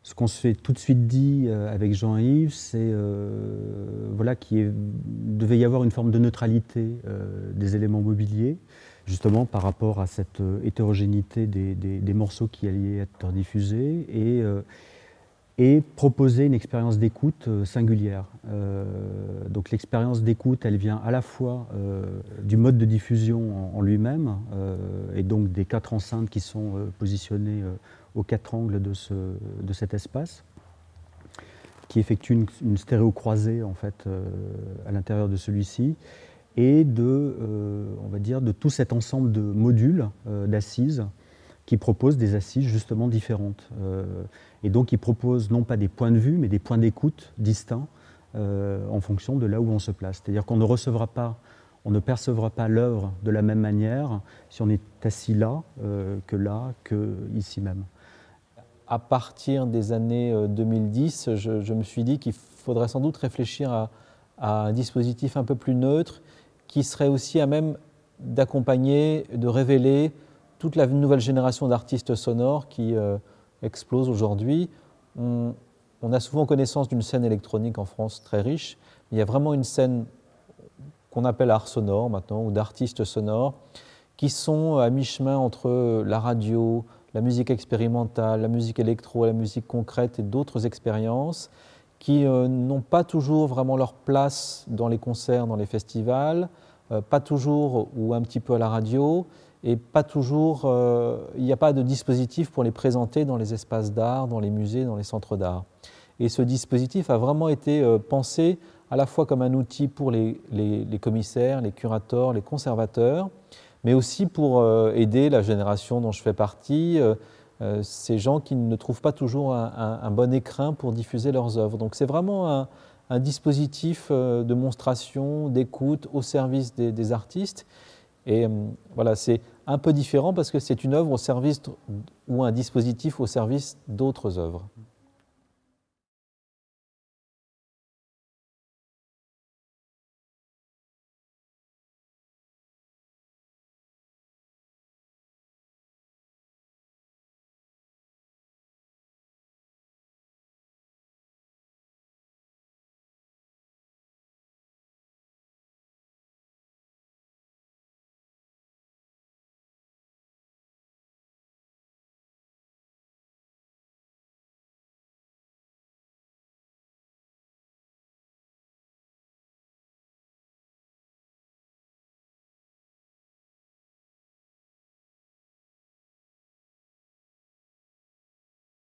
Ce qu'on s'est tout de suite dit avec Jean-Yves, c'est voilà, qu'il devait y avoir une forme de neutralité des éléments mobiliers, justement par rapport à cette hétérogénéité des morceaux qui allaient être diffusés, et proposer une expérience d'écoute singulière. Donc l'expérience d'écoute, elle vient à la fois du mode de diffusion en lui-même, et donc des 4 enceintes qui sont positionnées aux 4 angles de cet espace, qui effectue une stéréo croisée en fait à l'intérieur de celui-ci, et on va dire, de tout cet ensemble de modules d'assises qui proposent des assises justement différentes. Et donc qui proposent non pas des points de vue, mais des points d'écoute distincts en fonction de là où on se place. C'est-à-dire qu'on on ne percevra pas l'œuvre de la même manière si on est assis là, que ici même. À partir des années 2010, je me suis dit qu'il faudrait sans doute réfléchir à un dispositif un peu plus neutre qui serait aussi à même d'accompagner, de révéler toute la nouvelle génération d'artistes sonores qui explose aujourd'hui. On a souvent connaissance d'une scène électronique en France très riche. Il y a vraiment une scène qu'on appelle art sonore maintenant, ou d'artistes sonores, qui sont à mi-chemin entre la radio, la musique expérimentale, la musique électro, la musique concrète et d'autres expériences qui n'ont pas toujours vraiment leur place dans les concerts, dans les festivals, pas toujours ou un petit peu à la radio, et pas toujours, il n'y a pas de dispositif pour les présenter dans les espaces d'art, dans les musées, dans les centres d'art. Et ce dispositif a vraiment été pensé à la fois comme un outil pour les commissaires, les curateurs, les conservateurs, mais aussi pour aider la génération dont je fais partie, ces gens qui ne trouvent pas toujours un bon écrin pour diffuser leurs œuvres. Donc c'est vraiment un dispositif de monstration, d'écoute au service des artistes. Et voilà, c'est un peu différent parce que c'est une œuvre au service ou un dispositif au service d'autres œuvres.